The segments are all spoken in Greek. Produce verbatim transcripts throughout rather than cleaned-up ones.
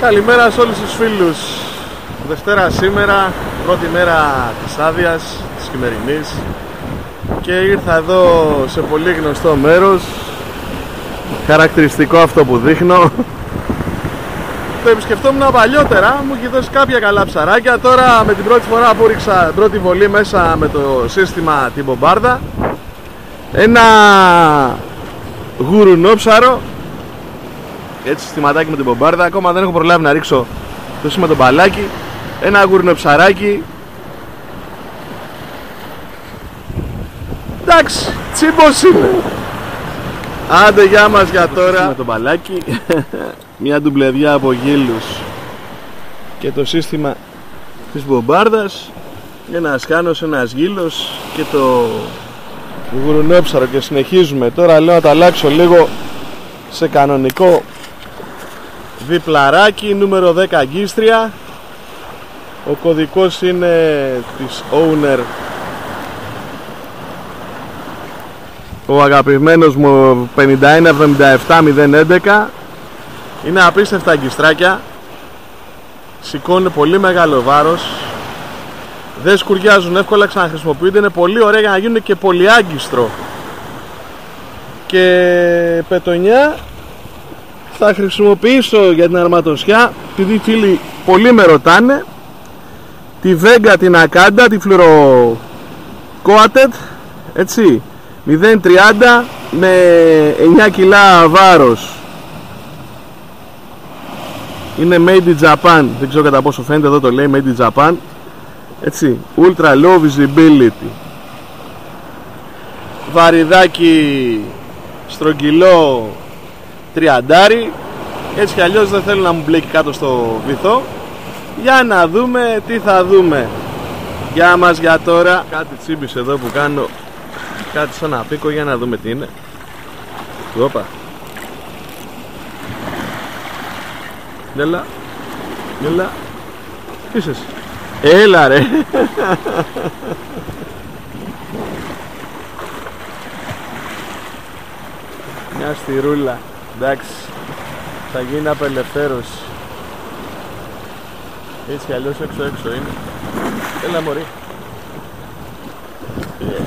Καλημέρα σε όλους τους φίλους. Δευτέρα σήμερα, πρώτη μέρα της άδειας, της χειμερινής, και ήρθα εδώ σε πολύ γνωστό μέρος. Χαρακτηριστικό αυτό που δείχνω. Το επισκεφτόμουν παλιότερα, μου έχει δώσει κάποια καλά ψαράκια. Τώρα με την πρώτη φορά που ρίξα πρώτη βολή μέσα με το σύστημα την μπομπάρδα, ένα γουρουνόψαρο, έτσι συστηματάκι με την μπομπάρδα. Ακόμα δεν έχω προλάβει να ρίξω το σήμα το μπαλάκι. Ένα γουρνοψαράκι. Εντάξει, τσίμπος είναι. Άντε γεια μας για τώρα. Με το μπαλάκι. Μια ντουμπλεδιά από γύλους και το σύστημα της μπομπάρδας. Ένας χάνος, ένας γύλος και το γουρουνόψαρο. Και συνεχίζουμε. Τώρα λέω να τα αλλάξω λίγο σε κανονικό διπλαράκι, νούμερο δέκα αγκίστρια. Ο κωδικός είναι της Owner, ο αγαπημένος μου πενήντα ένα εβδομήντα επτά μηδέν έντεκα. Είναι απίστευτα αγκιστράκια, σηκώνουν πολύ μεγάλο βάρος, δεν σκουριάζουν, εύκολα ξαναχρησιμοποιούνται, είναι πολύ ωραία για να γίνουν και πολυάγκιστρο. Και πετονιά θα χρησιμοποιήσω για την αρματοσιά, επειδή οι φίλοι πολύ με ρωτάνε, τη Vega, την Ακάντα, τη Fluoro Coated, έτσι, μηδέν τριάντα με εννιά κιλά βάρος. Είναι made in Japan, δεν ξέρω κατά πόσο φαίνεται, εδώ το λέει made in Japan, έτσι, ultra low visibility. Βαριδάκι στρογγυλό τριαντάρι, έτσι κι αλλιώς δεν θέλω να μου μπλέκει κάτω στο βυθό. Για να δούμε τι θα δούμε. Γεια μας για τώρα. Κάτι τσίμπησε εδώ που κάνω, κάτι σαν να πίκω, για να δούμε τι είναι. Όπα. Έλα. Έλα. Τι είσαι? Έλα ρε. Μια στηρούλα. Εντάξει, θα γίνει απελευθέρωση. Έτσι κι αλλιώς έξω έξω είναι. Έλα μωρί. Yeah.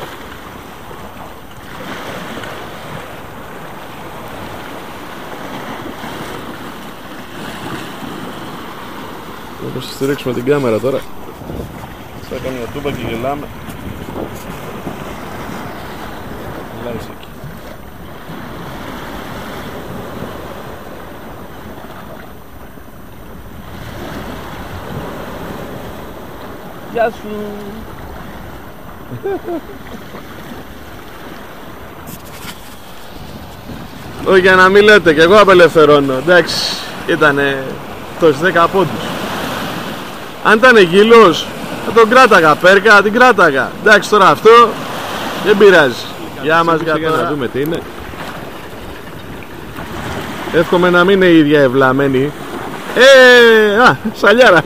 Όπως θα στηρίξουμε την κάμερα τώρα. Θα κάνει ο τούμπα και γελάμε. Γελάει εκεί. Γεια σου. Όχι, για να μην λέτε, και εγώ απελευθερώνω. Εντάξει, ήτανε τόσοι δέκα πόντους. Αν ήταν γύλος θα τον κράταγα, πέρκα, την κράταγα. Εντάξει, τώρα αυτό δεν πειράζει. Γεια μας για τώρα. Να δούμε τι είναι. Εύχομαι να μην είναι η ίδια ευλαμένη. Ε, α, σαλιάρα.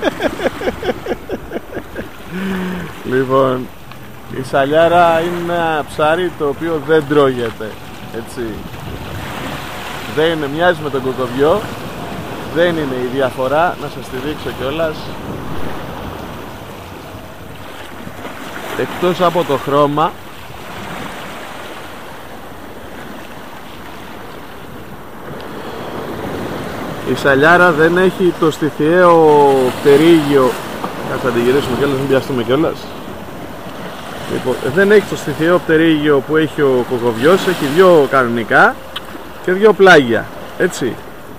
Λοιπόν, η σαλιάρα είναι ένα ψάρι το οποίο δεν τρώγεται, έτσι. Δεν είναι, μοιάζει με τον κοκοβιό, δεν είναι η διαφορά, να σας τη δείξω κιόλας. Εκτός από το χρώμα, η σαλιάρα δεν έχει το στιθιαίο πτερίγιο. Κάτσε να την γυρίσουμε κιόλας, μην πιαστούμε κιόλας. Λοιπόν, δεν έχει το στιθιαίο πτερίγιο που έχει ο κοκοβιός, έχει δυο κανονικά και δυο πλάγια, έτσι.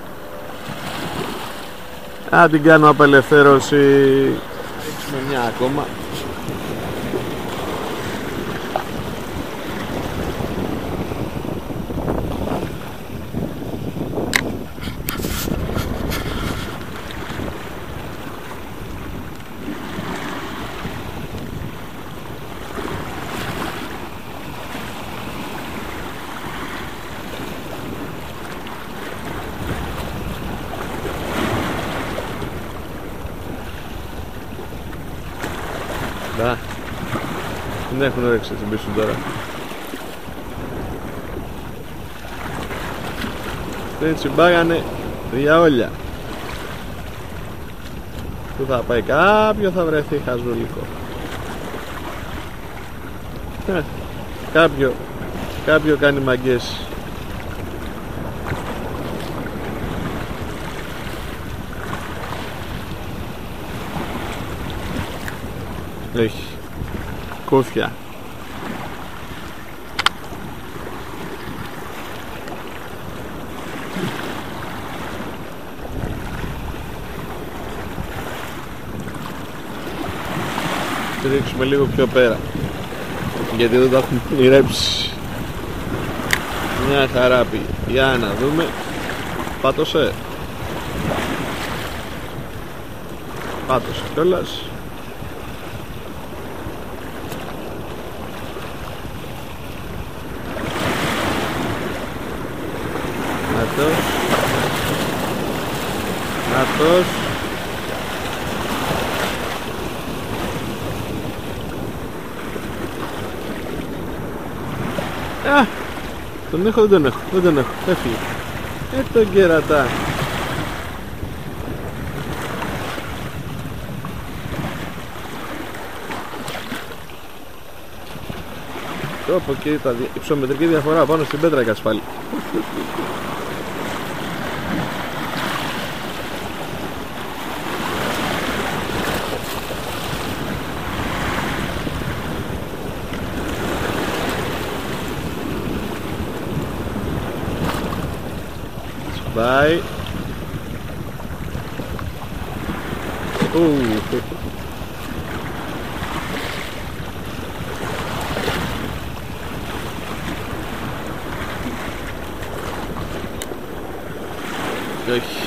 Α, την κάνω απελευθέρωση. Ρίξουμε μια ακόμα. Να, δεν έχουν όρεξη να τσιμπήσουν τώρα. Δεν τσιμπάγανε για όλια. Που θα πάει κάποιο θα βρεθεί χαζούλικο. ε, Κάποιο Κάποιο κάνει μαγκές. Έχει κόφια. Ρίξουμε λίγο πιο πέρα, γιατί δεν τα έχουμε ηρέψει. Μια χαρά πει. Για να δούμε. Πάτωσε. Πάτωσε κιόλας. Νάτος. Νάτος. Α, τον έχω, δεν τον έχω, δεν τον έχω, έφυγε. Ε, τον κερατά. Τόπο και τα δι... υψομετρική διαφορά πάνω στην πέτρα έκας πάλι. Bye. Ooh. Όχι.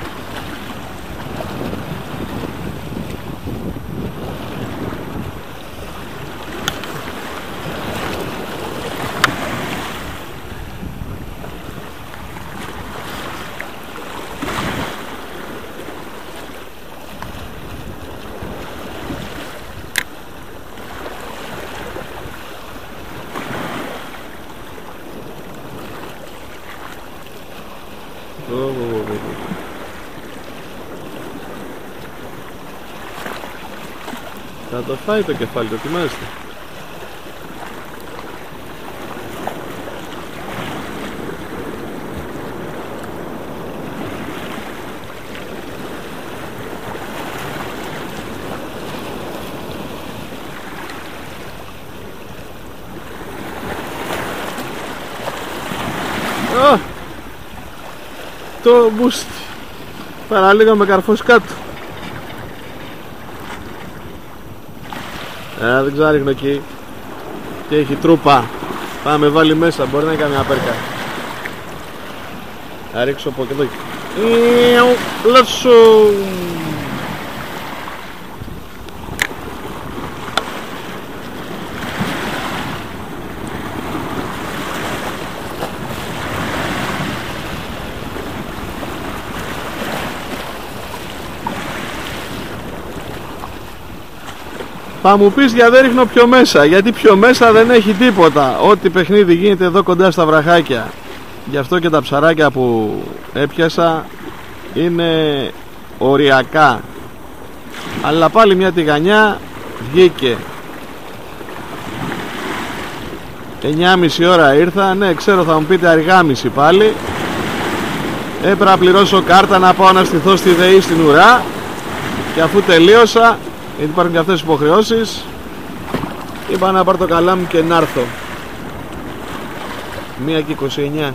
Θα το φάει το κεφάλι, το ετοιμάζεται. Oh! Το μπούστι παραλίγο με καρφός κάτω. Ε, δεν ξέρω, ρίχνω εκεί και έχει τρούπα. Πάμε, βάλει μέσα, μπορεί να είναι καμιά πέρκα. Θα ρίξω από εδώ. Λέσου. Θα μου πεις γιατί δεν ρίχνω πιο μέσα. Γιατί πιο μέσα δεν έχει τίποτα. Ό,τι παιχνίδι γίνεται εδώ κοντά στα βραχάκια. Γι' αυτό και τα ψαράκια που έπιασα είναι οριακά. Αλλά πάλι μια τηγανιά βγήκε. εννιά και μισή ώρα ήρθα. Ναι, ξέρω, θα μου πείτε αργάμιση πάλι. Έπρεπε να πληρώσω κάρτα, να πάω να στηθώ στη ΔΕΗ στην ουρά. Και αφού τελείωσα, γιατί υπάρχουν και αυτές τις υποχρεώσεις, είπα να πάρω το καλά μου και να έρθω. Μία και είκοσι εννιά.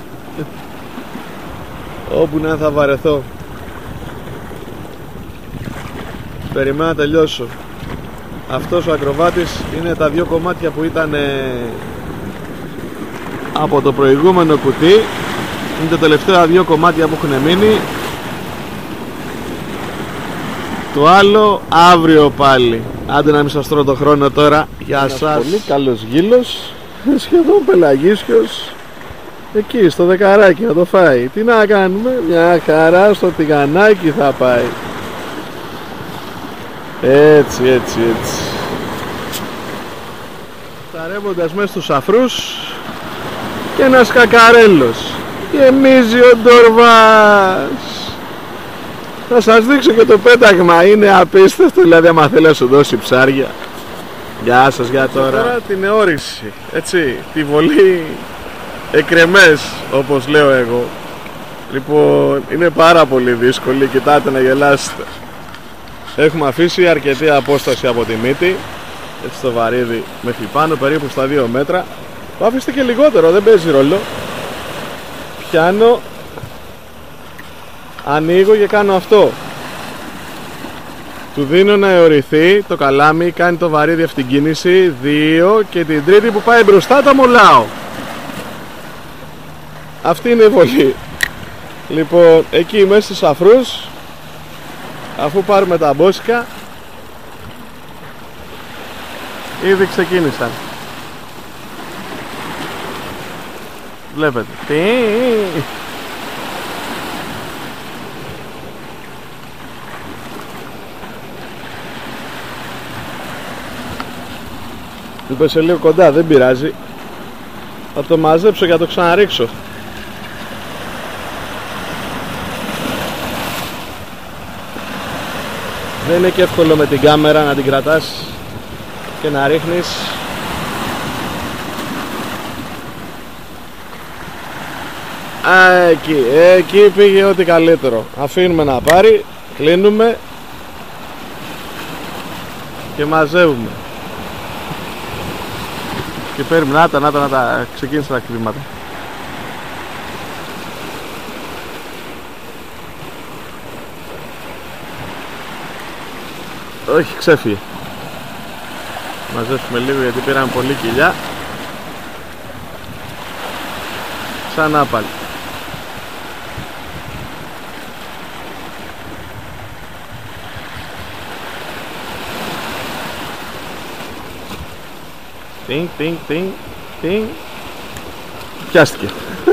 Όπου να θα βαρεθώ. Περιμένω να τελειώσω. Αυτός ο ακροβάτης είναι τα δύο κομμάτια που ήταν από το προηγούμενο κουτί. Είναι τα τελευταία δύο κομμάτια που έχουν μείνει. Το άλλο αύριο πάλι. Άντε να μην σας τρώω το χρόνο τώρα. Γεια σας. Πολύ καλός γύλος. Σχεδόν πελαγίσιος. Εκεί στο δεκαράκι να το φάει. Τι να κάνουμε, μια χαρά στο τηγανάκι θα πάει. Έτσι, έτσι, έτσι. Ταρεύοντας μέσα στους αφρούς. Και ένας κακαρέλος. Γεμίζει ο ντορβάς. Θα σας δείξω και το πέταγμα, είναι απίστευτο, δηλαδή άμα θέλει να σου δώσει ψάρια. Γεια σας, για τώρα. Τώρα την εώρηση, έτσι, τη βολή εκρεμές, όπως λέω εγώ. Λοιπόν, είναι πάρα πολύ δύσκολη, κοιτάτε να γελάσετε. Έχουμε αφήσει αρκετή απόσταση από τη μύτη, έτσι το βαρύδι μέχρι πάνω, περίπου στα δύο μέτρα. Το αφήστε και λιγότερο, δεν παίζει ρόλο. Πιάνω, ανοίγω και κάνω αυτό. Του δίνω να αιωρηθεί το καλάμι, κάνει το βαρύδι αυτή την κίνηση. Δύο, και την τρίτη που πάει μπροστά τα μολάω. Αυτή είναι η βολή. Λοιπόν, εκεί μέσα στους αφρούς, αφού πάρουμε τα μπόσικα, ήδη ξεκίνησαν. Βλέπετε. Έπεσε λίγο κοντά, δεν πειράζει. Θα το μαζέψω και θα το ξαναρίξω. Δεν είναι και εύκολο με την κάμερα να την κρατάς και να ρίχνεις. Α, εκεί, εκεί πήγε ό,τι καλύτερο. Αφήνουμε να πάρει, κλείνουμε και μαζεύουμε. Και παίρνουμε, να τα, να τα, να τα, ξεκίνησε τα κλίματα. Όχι, ξέφυγε. Μαζέψουμε λίγο γιατί πήραμε πολύ κοιλιά. Ξανά πάλι. Τινγκ, τινγκ, τινγκ, τινγκ. Πιάστηκε.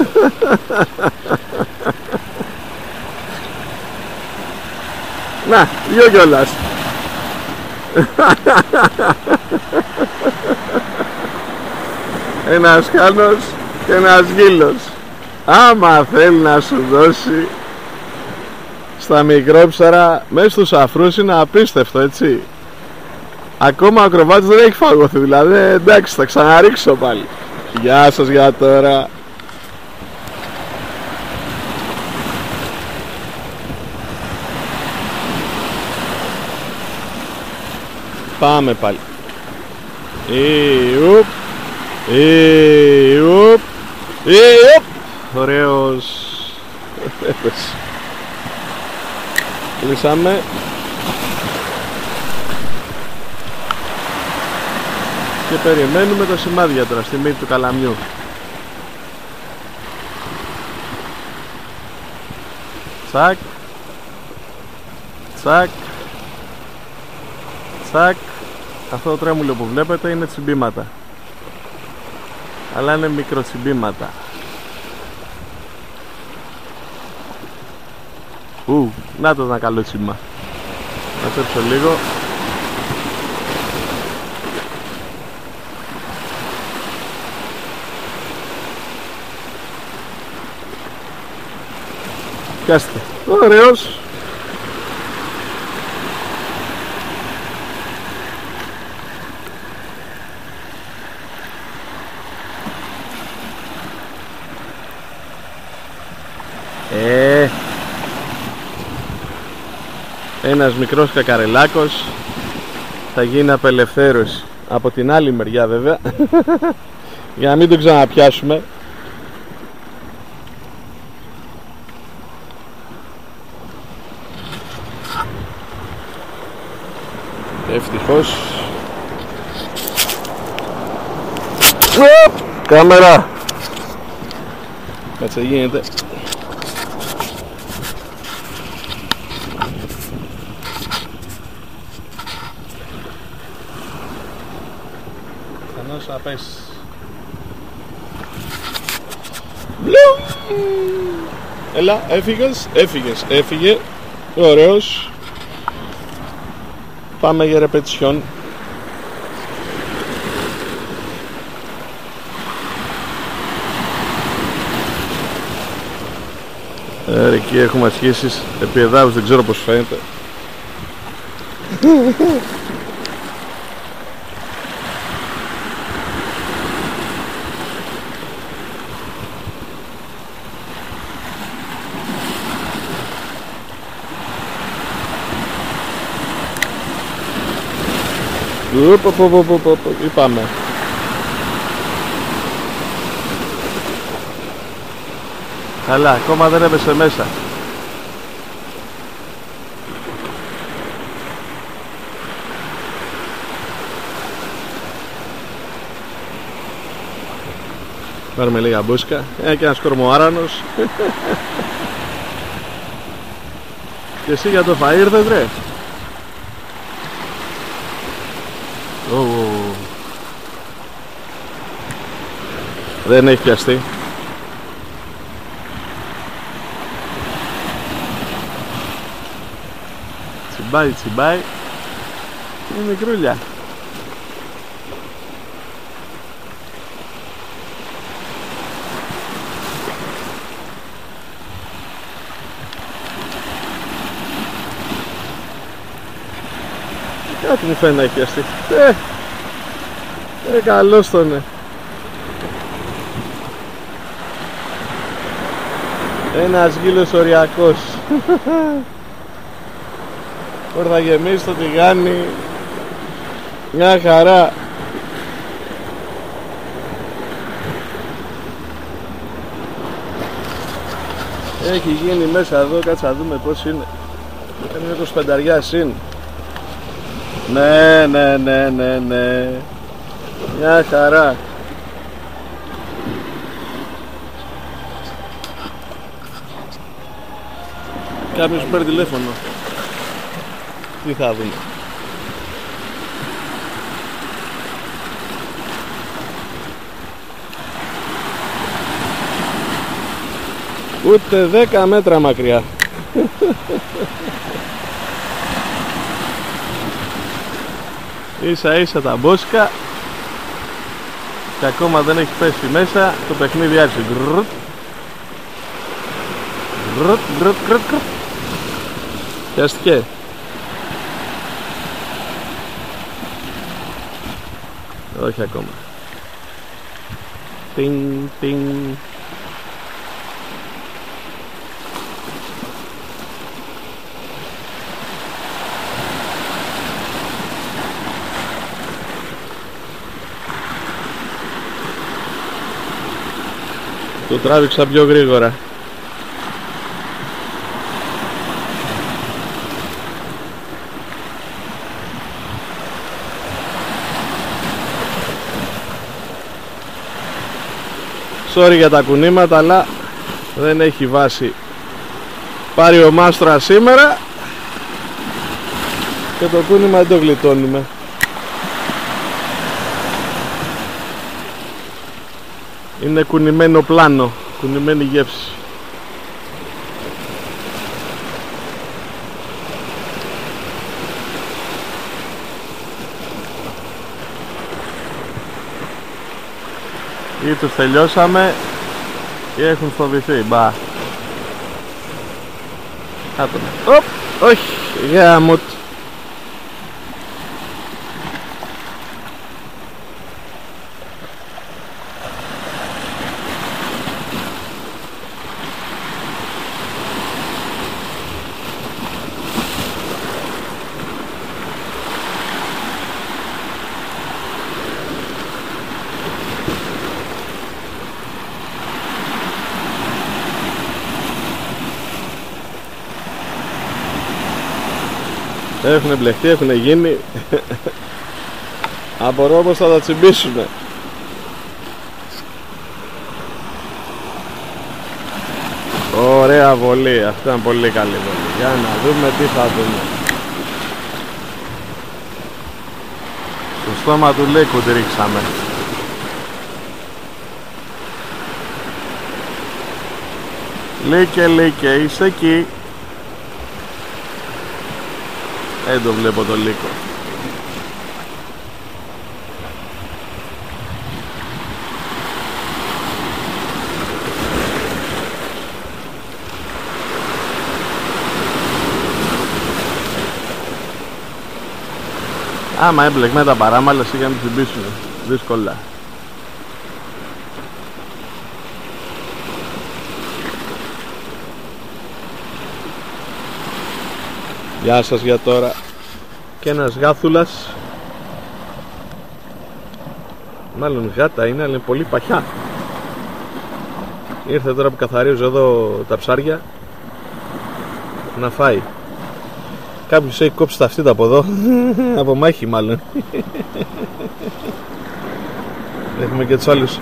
Να, δυο κιόλας. Ένας χάνος και ένας γύλος. Άμα θέλει να σου δώσει στα μικρόψαρα μέσα στους αφρούς είναι απίστευτο, έτσι. Ακόμα ο ακροβάτης δεν έχει φαγωθεί, δηλαδή εντάξει, θα ξαναρίξω πάλι. Γεια σας, για τώρα. Πάμε πάλι. Ιουπ, Ιουπ, Ιουπ. Ωραίος. Κλείσαμε. Και περιμένουμε το σημάδια τώρα στη μύτη του καλαμιού. Τσακ. Τσακ. Τσακ. Αυτό το τρέμουλο που βλέπετε είναι τσιμπήματα. Αλλά είναι μικροτσιμπήματα. Ου, να το ένα καλό τσίμα. Να τσέψω λίγο. Πιάστε. Ωραίος. Ε, ένας μικρός κακαρελάκος θα γίνει απελευθέρωση. Από την άλλη μεριά βέβαια. Για να μην τον ξαναπιάσουμε. Ευτυχώς. Κάμερα. Κάτσε, γίνεται. Κανώς θα πέσει. Έλα, έφυγες, έφυγες, έφυγε. Ωραίος. Πάμε για ρεπετησιόν. Ε, εκεί έχουμε ασκήσεις επί εδάφους, δεν ξέρω πως φαίνεται. Είπαμε. Καλά, ακόμα δεν έπεσε μέσα. Πάρουμε λίγα μπούσκα. Ένα και ένας κορμοάρανος. Και εσύ για το φαΐ ήρθες ρε? Oh. Δεν έχει πιαστεί. Τσιμπάει, τσιμπάει. Είναι μικρούλια. Κάτι μου φαίνεται να έχει πιαστεί. Ε, ε καλώς τον ε. Ένας γύλος οριακός. Τώρα θα γεμίσει το τηγάνι. Μια χαρά. Έχει γίνει μέσα εδώ, κάτσε να δούμε πως είναι. Είναι είκοσι πενταριά συν. Ναι, ναι, ναι, ναι, ναι. Μια χαρά. Κάποιος παίρνει τηλέφωνο. Τι θα δούμε. Ούτε δέκα μέτρα μακριά. Ίσα ίσα τα μπόσκα. Και ακόμα δεν έχει πέσει μέσα. Το παιχνίδι άρχισε. Γκρρρρ. Γκρρρρ, γκρρρ, γκρρρ. Πιάστηκε. Όχι ακόμα. Τινγκ, τινγκ. Το τράβηξα πιο γρήγορα. Sorry για τα κουνήματα, αλλά δεν έχει βάση. Πάρει ο μάστρα σήμερα και το κούνημα δεν το γλιτώνουμε. Είναι κουνημένο πλάνο, κουνημένη γεύση. Ή τους τελειώσαμε ή έχουν φοβηθεί. Μπα. Κάτω. Οπ, όχι, γάμο του. Έχουν μπλεχτεί, έχουν γίνει. Απορώ πως θα τα τσιμπήσουμε. Ωραία βολή, αυτή ήταν πολύ καλή βολή. Για να δούμε τι θα δούμε. Στο στόμα του λέκου τη ρίξαμε. Λίκε, λίκε, είσαι εκεί. Δεν το βλέπω το λύκο. Άμα έμπλεκμε τα παράμαλα σιγά μην τσιμπήσουν δύσκολα. Γεια σας για τώρα. Και ένας γάθουλας. Μάλλον γάτα είναι, αλλά είναι πολύ παχιά. Ήρθε τώρα που καθαρίζω εδώ τα ψάρια να φάει. Κάποιος έχει κόψει τα αυτίτα από εδώ. Από μάχη μάλλον. Έχουμε και τους άλλους.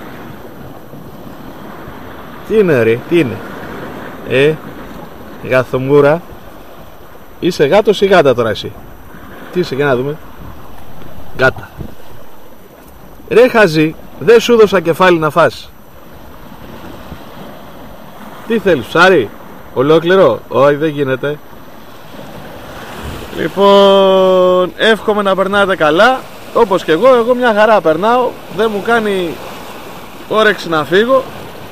Τι είναι ρε, τι είναι? Ε, γαθομούρα. Είσαι γάτος ή γάτα τώρα εσύ? Τι είσαι, για να δούμε. Γάτα. Ρε χαζί, δεν σου δώσα κεφάλι να φας. Τι θέλεις, ψάρι? Ολόκληρο? Όχι, δεν γίνεται. Λοιπόν, εύχομαι να περνάτε καλά. Όπως και εγώ, εγώ μια χαρά περνάω. Δεν μου κάνει όρεξη να φύγω.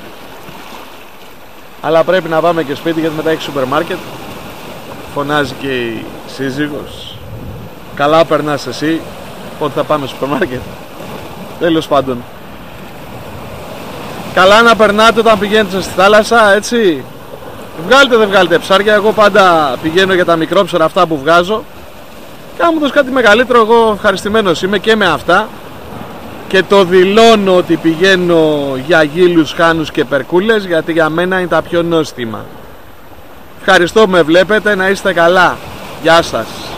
Αλλά πρέπει να πάμε και σπίτι, γιατί μετά έχει σούπερ μάρκετ. Φωνάζει και η σύζυγος. Καλά περνάς εσύ? Πότε θα πάμε στο σούπερ μάρκετ? Τέλος πάντων, καλά να περνάτε όταν πηγαίνετε στη θάλασσα, έτσι. Βγάλετε δεν βγάλετε ψάρια. Εγώ πάντα πηγαίνω για τα μικρόψερα αυτά που βγάζω. Και αν μου δώσει κάτι μεγαλύτερο, εγώ ευχαριστημένος είμαι και με αυτά. Και το δηλώνω ότι πηγαίνω για γύλους, χάνους και περκούλες, γιατί για μένα είναι τα πιο νόστιμα. Ευχαριστώ που με βλέπετε, να είστε καλά. Γεια σας.